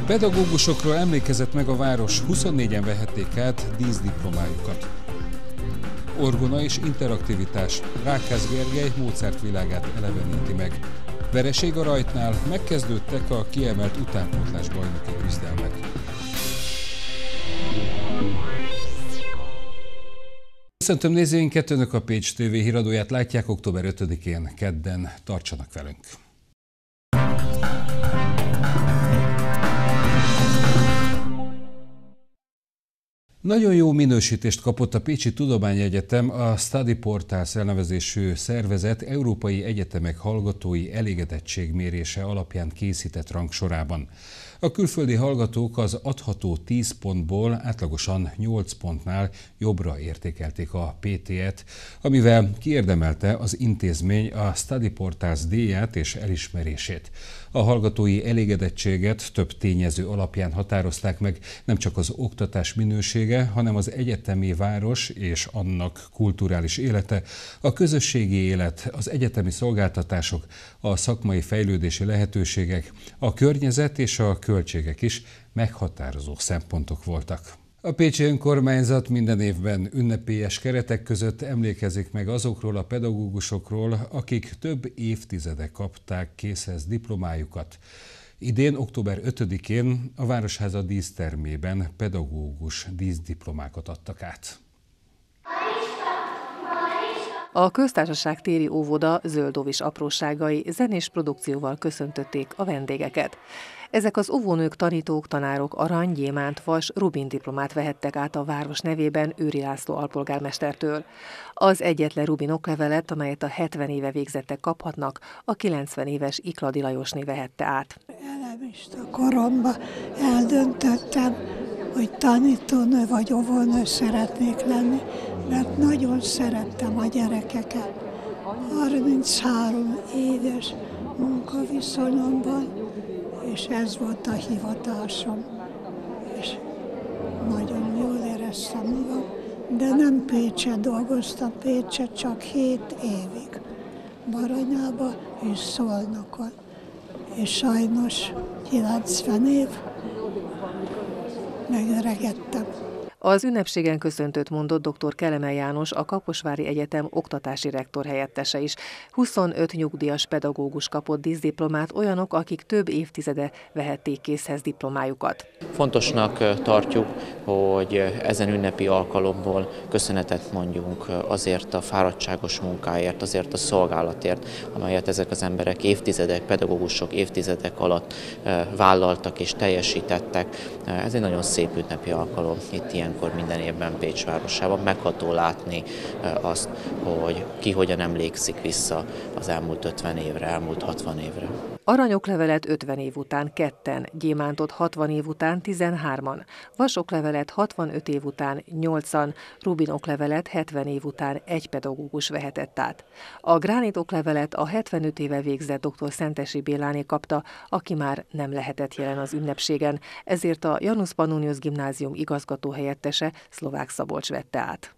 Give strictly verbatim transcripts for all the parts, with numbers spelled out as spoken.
Pedagógusokról emlékezett meg a város, huszonnégyen vehették át díszdiplomájukat. Orgona és interaktivitás. Rákház Gergely Mozart világát eleveníti meg. Vereség a rajtnál, megkezdődtek a kiemelt utánpótlás bajnoki küzdelmek. Köszöntöm nézőinket, Önök a Pécs té vé híradóját látják október ötödikén, kedden. Tartsanak velünk! Nagyon jó minősítést kapott a Pécsi Tudományegyetem a Study Portals elnevezésű szervezet európai egyetemek hallgatói elégedettségmérése alapján készített rangsorában. A külföldi hallgatók az adható tíz pontból átlagosan nyolc pontnál jobbra értékelték a pé té-et, amivel kiérdemelte az intézmény a Study Portals díját és elismerését. A hallgatói elégedettséget több tényező alapján határozták meg, nem csak az oktatás minősége, hanem az egyetemi város és annak kulturális élete, a közösségi élet, az egyetemi szolgáltatások, a szakmai fejlődési lehetőségek, a környezet és a költségek is meghatározó szempontok voltak. A pécsi önkormányzat minden évben ünnepélyes keretek között emlékezik meg azokról a pedagógusokról, akik több évtizede kapták készhez diplomájukat. Idén, október ötödikén a Városháza dísztermében pedagógus díszdiplomákat adtak át. A Köztársaság téri óvoda zöldóvis apróságai zenés produkcióval köszöntötték a vendégeket. Ezek az óvónők, tanítók, tanárok arany, gyémánt, vas, rubin diplomát vehettek át a város nevében Őri László alpolgármestertől. Az egyetlen rubin oklevelet, amelyet a hetven éve végzettek kaphatnak, a kilencven éves Ikladi Lajosné vehette át. Elemista koromban eldöntöttem, hogy tanítónő vagy óvónő szeretnék lenni, mert nagyon szerettem a gyerekeket. harminchárom éves munkaviszonyomban, és ez volt a hivatásom. És nagyon jól éreztem magam, de nem Pécsen dolgoztam, Pécsen csak hét évig. Baranyában és Szolnokon. És sajnos kilencven év, megöregedtem. Az ünnepségen köszöntőt mondott dr. Kelemen János, a Kaposvári Egyetem oktatási rektor helyettese is. huszonöt nyugdíjas pedagógus kapott díszdiplomát, olyanok, akik több évtizede vehették készhez diplomájukat. Fontosnak tartjuk, hogy ezen ünnepi alkalomból köszönetet mondjunk azért a fáradtságos munkáért, azért a szolgálatért, amelyet ezek az emberek évtizedek, pedagógusok évtizedek alatt vállaltak és teljesítettek. Ez egy nagyon szép ünnepi alkalom itt ilyen minden évben Pécs városában. Megható látni azt, hogy ki hogyan emlékszik vissza az elmúlt ötven évre, elmúlt hatvan évre. Aranyoklevelet ötven év után ketten, gyémántot hatvan év után tizenhárman, vasoklevelet hatvanöt év után nyolcan, rubinoklevelet hetven év után egy pedagógus vehetett át. A gránitoklevelet a hetvenöt éve végzett dr. Szentesi Béláné kapta, aki már nem lehetett jelen az ünnepségen, ezért a Janus Pannonius Gimnázium igazgató helyettese, Szlovák Szabolcs vette át.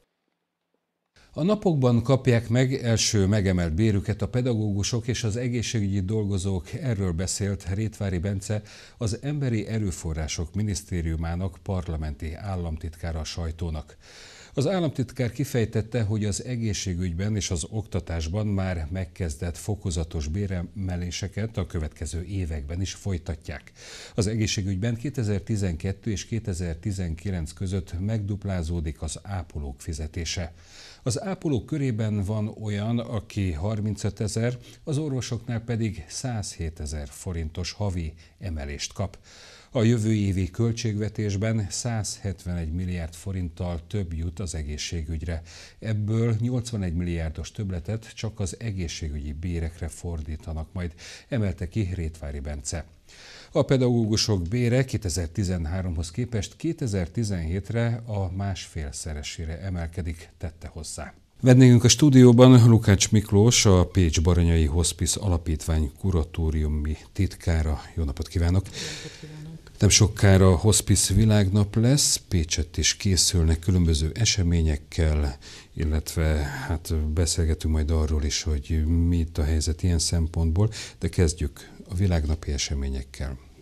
A napokban kapják meg első megemelt bérüket a pedagógusok és az egészségügyi dolgozók, erről beszélt Rétvári Bence, az Emberi Erőforrások Minisztériumának parlamenti államtitkára a sajtónak. Az államtitkár kifejtette, hogy az egészségügyben és az oktatásban már megkezdett fokozatos béremeléseket a következő években is folytatják. Az egészségügyben kétezer-tizenkettő és kétezer-tizenkilenc között megduplázódik az ápolók fizetése. Az ápolók körében van olyan, aki harmincötezer, az orvosoknál pedig százhétezer forintos havi emelést kap. A jövő évi költségvetésben százhetvenegy milliárd forinttal több jut az egészségügyre. Ebből nyolcvanegy milliárdos többletet csak az egészségügyi bérekre fordítanak majd, emelte ki Rétvári Bence. A pedagógusok bére kétezer-tizenháromhoz képest kétezer-tizenhétre a másfélszeresére emelkedik, tette hozzá. Vendégünk a stúdióban Lukács Miklós, a Pécs Baranyai Hospice Alapítvány kuratóriumi titkára. Jó napot kívánok! Nem sokára a Hospice Világnap lesz, Pécsett is készülnek különböző eseményekkel, illetve hát beszélgetünk majd arról is, hogy mi itt a helyzet ilyen szempontból, de kezdjük a világnapi eseményekkel.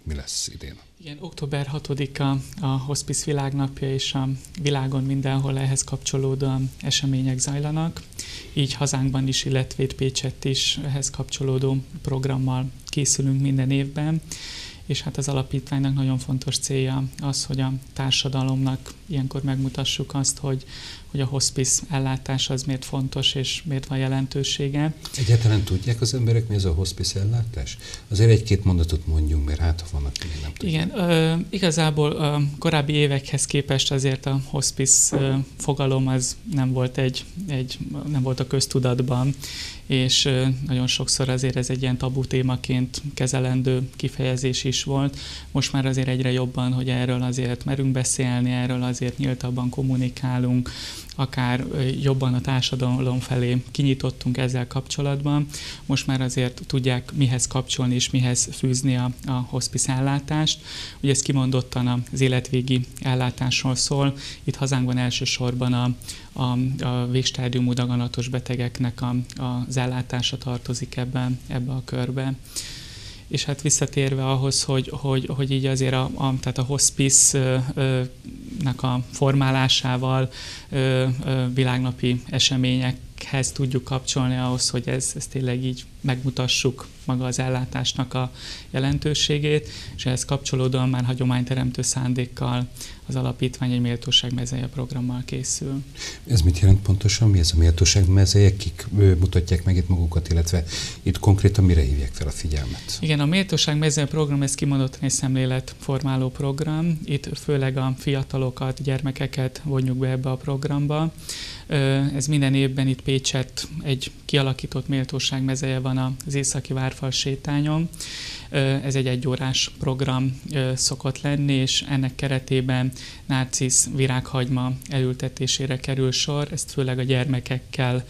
mi lesz idén? Igen, október hatodika a Hospice világnapja, és a világon mindenhol ehhez kapcsolódó események zajlanak. Így hazánkban is, illetve Pécsett is ehhez kapcsolódó programmal készülünk minden évben. És hát az alapítványnak nagyon fontos célja az, hogy a társadalomnak ilyenkor megmutassuk azt, hogy, hogy a hospice ellátás az miért fontos és miért van jelentősége. Egyáltalán tudják az emberek, mi ez a hospice ellátás? Azért egy-két mondatot mondjunk, mert hát ha vannak, még nem tudják. Igen, ö, igazából a korábbi évekhez képest azért a hospice ö, fogalom az nem volt, egy, egy, nem volt a köztudatban, és ö, nagyon sokszor azért ez egy ilyen tabu témaként kezelendő kifejezés is volt. Most már azért egyre jobban, hogy erről azért merünk beszélni, erről azért nyíltabban kommunikálunk, akár jobban a társadalom felé kinyitottunk ezzel kapcsolatban. Most már azért tudják mihez kapcsolni és mihez fűzni a, a hospice ellátást. Ugye ez kimondottan az életvégi ellátásról szól. Itt hazánkban elsősorban a, a, a végstádiumú daganatos betegeknek a, az ellátása tartozik ebben, ebbe a körbe. És hát visszatérve ahhoz, hogy, hogy, hogy így azért a, a, tehát a hospice-nak a formálásával ö, ö, világnapi eseményekhez tudjuk kapcsolni ahhoz, hogy ez, ez tényleg így megmutassuk maga az ellátásnak a jelentőségét, és ehhez kapcsolódóan már hagyományteremtő szándékkal az alapítvány egy méltóság mezeje programmal készül. Ez mit jelent pontosan? Mi ez a méltóság mezeje? Kik mutatják meg itt magukat, illetve itt konkrétan mire hívják fel a figyelmet? Igen, a méltóság mezeje program, ez kimondottan egy szemléletformáló program. Itt főleg a fiatalokat, gyermekeket vonjuk be ebbe a programba. Ez minden évben itt Pécsett egy kialakított méltóság mezeje van az Északi Várfal sétányon. Ez egy egyórás program szokott lenni, és ennek keretében nárcisz virághagyma elültetésére kerül sor. Ezt főleg a gyermekekkel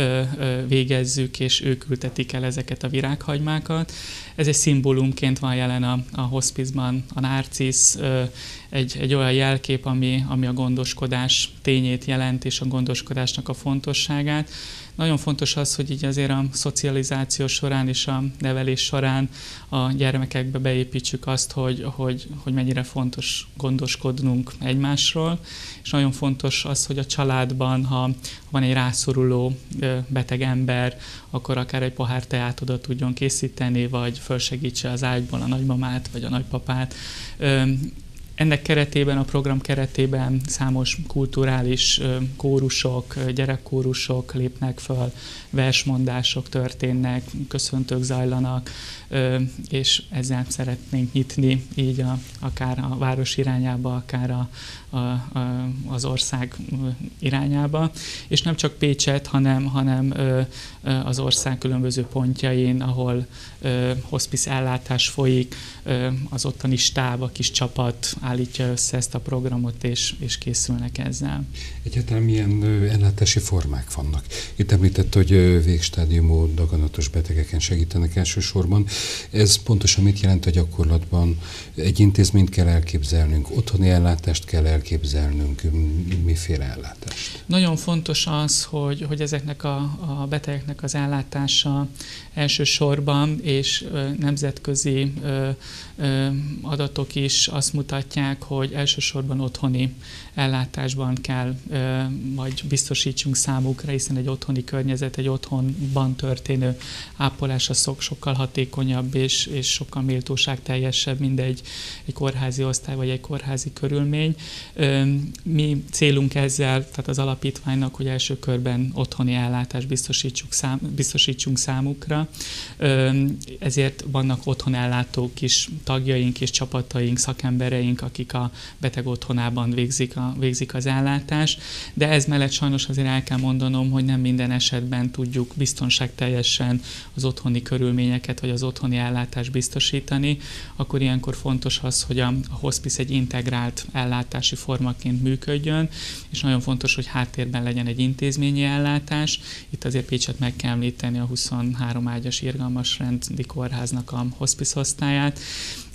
végezzük, és ők ültetik el ezeket a virághagymákat. Ez egy szimbólumként van jelen a, a hospice-ban. A nárcisz egy, egy olyan jelkép, ami, ami a gondoskodás tényét jelent, és a gondoskodásnak a fontosságát. Nagyon fontos az, hogy így azért a szocializáció során és a nevelés során a gyermekekbe beépítsük azt, hogy, hogy, hogy mennyire fontos gondoskodnunk egymásról, és nagyon fontos az, hogy a családban, ha van egy rászoruló beteg ember, akkor akár egy pohár teát oda tudjon készíteni, vagy fölsegítse az ágyból a nagymamát, vagy a nagypapát. Ennek keretében, a program keretében számos kulturális kórusok, gyerekkórusok lépnek föl, versmondások történnek, köszöntők zajlanak, és ezzel szeretnénk nyitni így a, akár a város irányába, akár a, a, a, az ország irányába. És nem csak Pécsett, hanem, hanem az ország különböző pontjain, ahol hospice ellátás folyik, az ottani stáb, a kis csapat állítja össze ezt a programot, és, és készülnek ezzel. Egyáltalán milyen ellátási formák vannak? Itt említett, hogy végstádiumú daganatos betegeken segítenek elsősorban. Ez pontosan mit jelent a gyakorlatban? Egy intézményt kell elképzelnünk, otthoni ellátást kell elképzelnünk, miféle ellátást? Nagyon fontos az, hogy, hogy ezeknek a, a betegeknek az ellátása elsősorban, és ö, nemzetközi ö, ö, adatok is azt mutatják, hogy elsősorban otthoni ellátásban kell ö, majd biztosítsunk számukra, hiszen egy otthoni környezet, egy otthonban történő ápolás az sokkal hatékonyabb és, és sokkal méltóságteljesebb, mint egy, egy kórházi osztály vagy egy kórházi körülmény. Ö, mi célunk ezzel, tehát az alapítványnak, hogy első körben otthoni ellátást biztosítsuk szám, biztosítsunk számukra. Ö, ezért vannak otthonellátók is, tagjaink és csapataink, szakembereink, akik a beteg otthonában végzik, a, végzik az ellátást, de ez mellett sajnos azért el kell mondanom, hogy nem minden esetben tudjuk biztonságteljesen az otthoni körülményeket vagy az otthoni ellátást biztosítani, akkor ilyenkor fontos az, hogy a hospice egy integrált ellátási formaként működjön, és nagyon fontos, hogy háttérben legyen egy intézményi ellátás. Itt azért Pécsett meg kell említeni a huszonhárom ágyas irgalmas rendi kórháznak a hospice osztályát,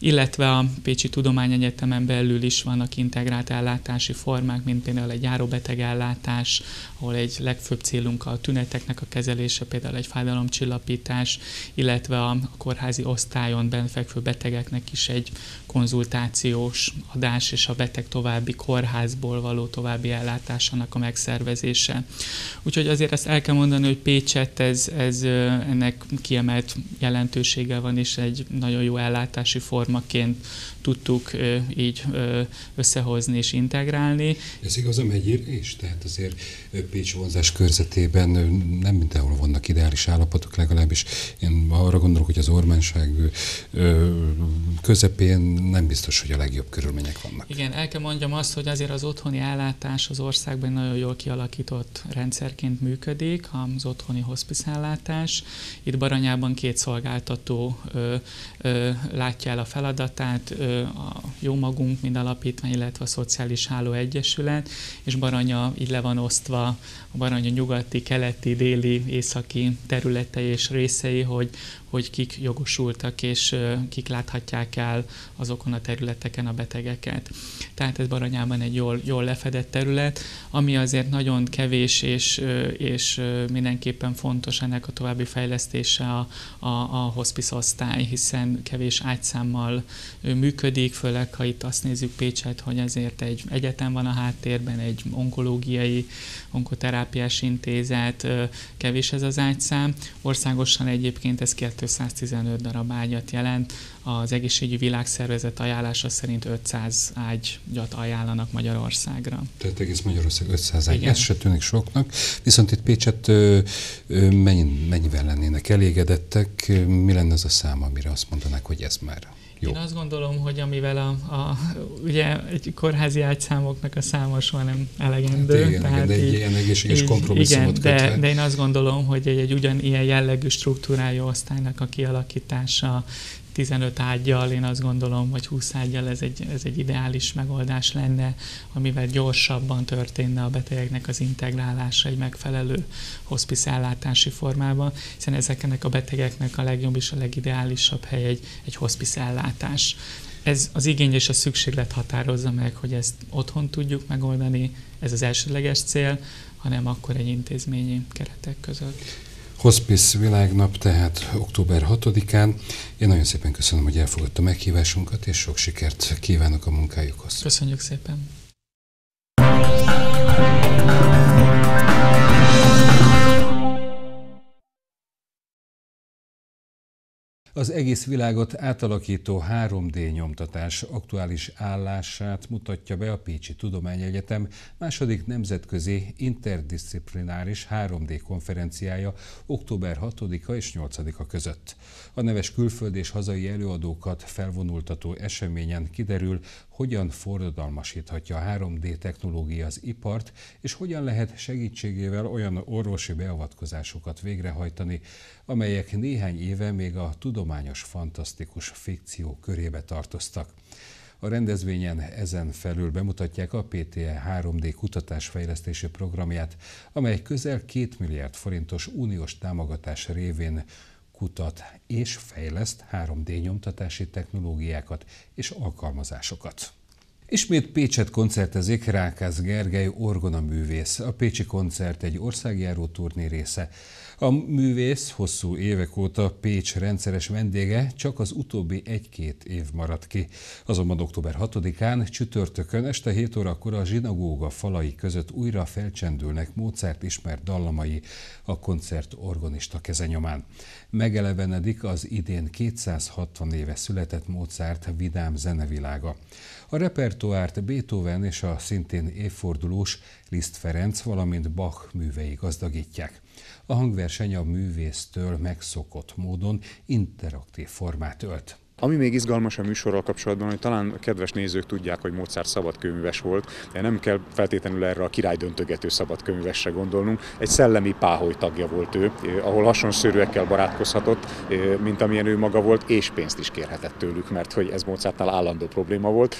illetve a Pécsi Tudományegyetemen belül is vannak integrált ellátási formák, mint például egy járóbetegellátás, ahol egy legfőbb célunk a tüneteknek a kezelése, például egy fájdalomcsillapítás, illetve a kórházi osztályon benfekvő betegeknek is egy konzultációs adás és a beteg további kórházból való további ellátásának a megszervezése. Úgyhogy azért ezt el kell mondani, hogy Pécsett ez, ez ennek kiemelt jelentősége van, és egy nagyon jó ellátási formaként tudtuk így összehozni és integrálni. Ez igaz a megyére is? Tehát azért Pécs vonzás körzetében nem mindenhol vannak ideális állapotok, legalábbis én arra gondolok, hogy az ormánság közepén nem biztos, hogy a legjobb körülmények vannak. Igen, el kell mondjam azt, hogy azért az otthoni ellátás az országban nagyon jól kialakított rendszerként működik, az otthoni hospice-ellátás. Itt Baranyában két szolgáltató ö, ö, látja el a feladatát, ö, a Jó Magunk, mind alapítvány, illetve a Szociális Háló Egyesület, és Baranya így le van osztva a Baranya nyugati, keleti, déli, északi területei és részei, hogy, hogy kik jogosultak és kik láthatják el azokon a területeken a betegeket. Tehát ez Baranyában egy jól, jól lefedett terület, ami azért nagyon kevés és, és mindenképpen fontos ennek a további fejlesztése a, a, a hospice osztály, hiszen kevés ágyszámmal működik, főleg ha itt azt nézzük Pécset, hogy azért egy egyetem van a háttérben, egy onkológiai, onkoterápiás intézet, kevés ez az ágyszám. Országosan egyébként ez kétszáztizenöt darab ágyat jelent, az Egészségügyi Világszervezet ajánlása szerint ötszáz ágyat ajánlanak Magyarországra. Tehát egész Magyarország ötszáz ágy, ez se tűnik soknak, viszont itt Pécset mennyi, mennyivel lennének elégedettek, mi lenne az a szám, amire azt mondanák, hogy ez már jó? Én azt gondolom, hogy amivel a, a ugye egy kórházi ágyszámoknak a száma soha nem elegendő. Hát igen, tehát de egy ilyen egészséges kompromisszumot igen, de, de én azt gondolom, hogy egy, egy ugyanilyen jellegű struktúrájú osztálynak a kialakítása tizenöt ággyal, én azt gondolom, hogy húsz ággyal ez egy, ez egy ideális megoldás lenne, amivel gyorsabban történne a betegeknek az integrálása egy megfelelő hospice ellátási formában, hiszen ezeknek a betegeknek a legjobb és a legideálisabb hely egy, egy hospice ellátás. Ez az igény és a szükséglet határozza meg, hogy ezt otthon tudjuk megoldani, ez az elsődleges cél, hanem akkor egy intézményi keretek között. Hospice Világnap, tehát október hatodikán. Én nagyon szépen köszönöm, hogy elfogadta meghívásunkat, és sok sikert kívánok a munkájukhoz. Köszönjük szépen! Az egész világot átalakító három dé nyomtatás aktuális állását mutatja be a Pécsi Tudományegyetem második nemzetközi interdisziplináris három dé konferenciája október hatodika és nyolcadika között. A neves külföldi és hazai előadókat felvonultató eseményen kiderül, hogyan forradalmasíthatja a három dé technológia az ipart, és hogyan lehet segítségével olyan orvosi beavatkozásokat végrehajtani, amelyek néhány éve még a tudományos fantasztikus fikció körébe tartoztak. A rendezvényen ezen felül bemutatják a pé té e három dé kutatásfejlesztési programját, amely közel két milliárd forintos uniós támogatás révén kutat és fejleszt három dé nyomtatási technológiákat és alkalmazásokat. Ismét Pécset koncertezik Rákász Gergely orgonaművész. A pécsi koncert egy országjáró turné része. A művész hosszú évek óta Pécs rendszeres vendége, csak az utóbbi egy-két év maradt ki. Azonban október hatodikán csütörtökön este hét órakor a zsinagóga falai között újra felcsendülnek Mozart ismert dallamai a koncert orgonista kezenyomán. Megelevenedik az idén kétszázhatvan éve született Mozart vidám zenevilága. A repertoárt Beethoven és a szintén évfordulós Liszt Ferenc, valamint Bach művei gazdagítják. A hangverseny a művésztől megszokott módon interaktív formát ölt. Ami még izgalmas a műsorral kapcsolatban, hogy talán a kedves nézők tudják, hogy Mozart szabadkőműves volt, de nem kell feltétlenül erre a királydöntögető szabadkőművesre gondolnunk. Egy szellemi páholy tagja volt ő, ahol hasonszörűekkel barátkozhatott, mint amilyen ő maga volt, és pénzt is kérhetett tőlük, mert hogy ez Mozartnál állandó probléma volt.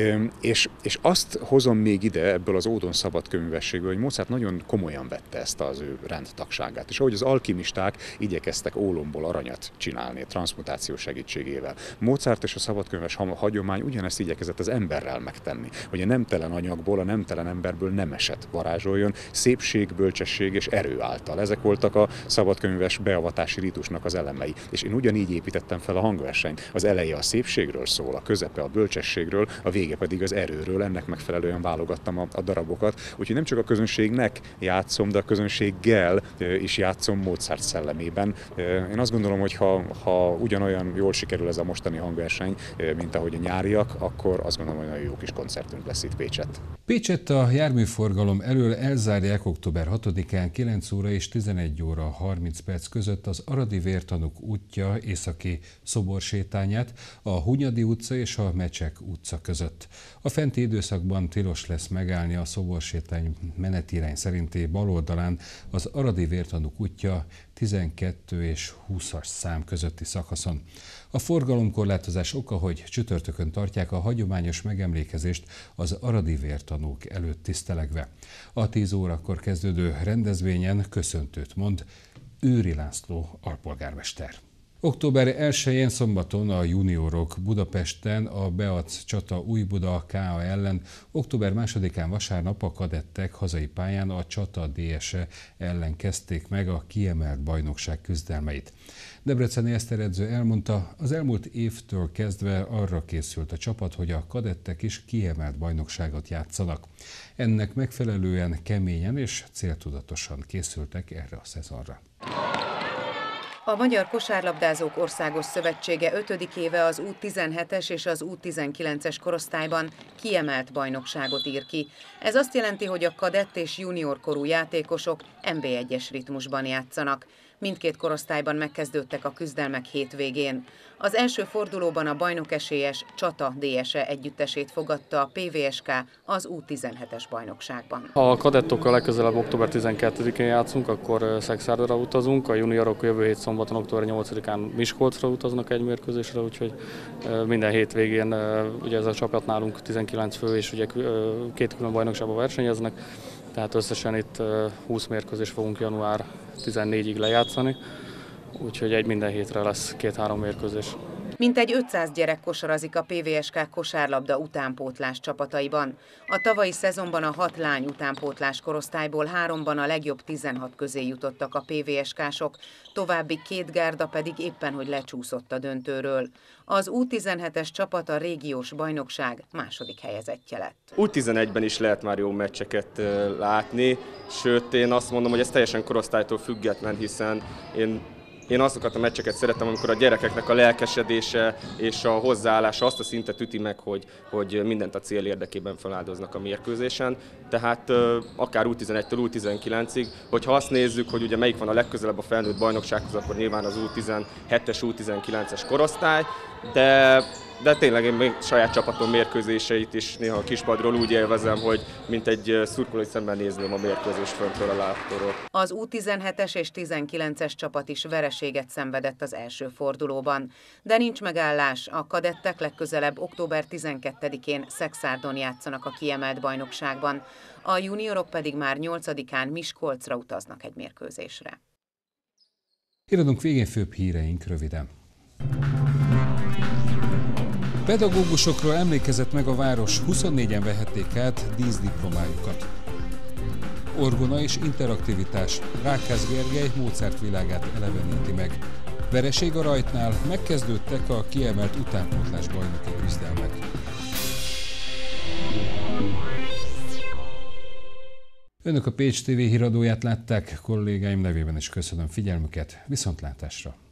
És, és azt hozom még ide ebből az ódon szabadkőművességből, hogy Mozart nagyon komolyan vette ezt az ő rendtagságát. És ahogy az alkimisták igyekeztek ólomból aranyat csinálni, transzmutáció segítségével. Mozart és a szabadkönyves hagyomány ugyanezt igyekezett az emberrel megtenni, hogy a nemtelen anyagból, a nemtelen emberből nemeset varázsoljon, szépség, bölcsesség és erő által. Ezek voltak a szabadkönyves beavatási ritusnak az elemei. És én ugyanígy építettem fel a hangversenyt. Az eleje a szépségről szól, a közepe a bölcsességről, a vége pedig az erőről. Ennek megfelelően válogattam a, a darabokat. Úgyhogy nem csak a közönségnek játszom, de a közönséggel is játszom Mozart szellemében. Én azt gondolom, hogy ha, ha ugyanolyan jól sikerül ez a mostani hangverseny, mint ahogy a nyáriak, akkor azt gondolom, hogy nagyon jó kis koncertünk lesz itt Pécsett. Pécsett a járműforgalom elől elzárják október hatodikán kilenc óra és tizenegy óra harminc perc között az Aradi Vértanúk útja északi szoborsétányát a Hunyadi utca és a Mecsek utca között. A fenti időszakban tilos lesz megállni a szoborsétány menetirány szerinti bal oldalán az Aradi Vértanúk útja tizenkettő és húszas szám közötti szakaszon. A forgalomkorlátozás oka, hogy csütörtökön tartják a hagyományos megemlékezést az aradi vértanúk előtt tisztelegve. A tíz órakor kezdődő rendezvényen köszöntőt mond Őri László alpolgármester. október elsején szombaton a juniorok Budapesten a Beac csata Újbuda ká á ellen, október másodikán vasárnap a kadettek hazai pályán a csata dé es e ellen kezdték meg a kiemelt bajnokság küzdelmeit. Debreceni Eszter edző elmondta, az elmúlt évtől kezdve arra készült a csapat, hogy a kadettek is kiemelt bajnokságot játszanak. Ennek megfelelően keményen és céltudatosan készültek erre a szezonra. A Magyar Kosárlabdázók Országos Szövetsége ötödik éve az U tizenhetes és az U tizenkilences korosztályban kiemelt bajnokságot ír ki. Ez azt jelenti, hogy a kadett és junior korú játékosok en bé egyes ritmusban játszanak. Mindkét korosztályban megkezdődtek a küzdelmek hétvégén. Az első fordulóban a bajnokesélyes Csata dé es e együttesét fogadta a pé vé es ká az U tizenhetes bajnokságban. Ha a kadettokkal legközelebb október tizenkettedikén játszunk, akkor Szexárdra utazunk, a juniorok jövő hét szombaton október nyolcadikán Miskolcra utaznak egy mérkőzésre, úgyhogy minden hétvégén ugye ez a csapat nálunk tizenkilenc fő, és ugye két külön bajnokságban versenyeznek. Tehát összesen itt húsz mérkőzést fogunk január tizennégyig lejátszani, úgyhogy egy minden hétre lesz két-három mérkőzés. Mintegy ötszáz gyerek kosarazik a pé vé es ká kosárlabda utánpótlás csapataiban. A tavalyi szezonban a hat lány utánpótlás korosztályból háromban a legjobb tizenhat közé jutottak a pé vé es ká-sok, további két gárda pedig éppen hogy lecsúszott a döntőről. Az U tizenhetes csapat a régiós bajnokság második helyezettje lett. U tizenegyben is lehet már jó meccseket látni, sőt én azt mondom, hogy ez teljesen korosztálytól független, hiszen én Én azokat a meccseket szeretem, amikor a gyerekeknek a lelkesedése és a hozzáállása azt a szintet üti meg, hogy, hogy mindent a cél érdekében feláldoznak a mérkőzésen. Tehát akár U tizenegytől U tizenkilencig, hogyha azt nézzük, hogy ugye melyik van a legközelebb a felnőtt bajnoksághoz, akkor nyilván az U tizenhetes, U tizenkilences korosztály, de De tényleg én még saját csapatom mérkőzéseit is néha a kispadról úgy élvezem, hogy mint egy szurkolói szemben nézném a mérkőzést föntről a láptól. Az U tizenhetes és tizenkilences csapat is vereséget szenvedett az első fordulóban. De nincs megállás, a kadettek legközelebb október tizenkettedikén Szexárdon játszanak a kiemelt bajnokságban, a juniorok pedig már nyolcadikán Miskolcra utaznak egy mérkőzésre. Irodunk végén főbb híreink röviden. Pedagógusokról emlékezett meg a város, huszonnégyen vehették át díszdiplomájukat. Orgona és interaktivitás, Rákász Gergely Mozart világát eleveníti meg. Vereség a rajtnál, megkezdődtek a kiemelt utánpótlás bajnoki küzdelmek. Önök a Pécs té vé híradóját látták, kollégáim nevében is köszönöm figyelmüket, viszontlátásra!